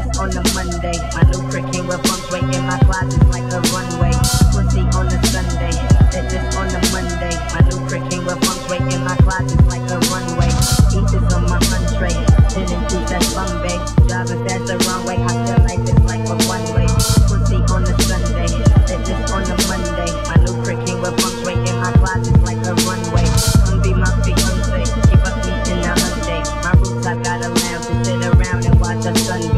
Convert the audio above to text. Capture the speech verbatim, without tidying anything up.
this on a Monday. My new prick came with bumps right in my closet like a runway. Pussy on a Sunday, hit this on a Monday. My new prick came with bumps right in my closet like a runway. Eat this on my entree, ten and two, that's Bombay. Driving fast the wrong way, I feel like it's like a one way. Pussy on a Sunday, hit this on a Monday. My new prick came with bumps right in my closet like a runway. Come be my fiance, keep up me in a Hyundai. My roots, I got a lounge to sit around and watch the sun.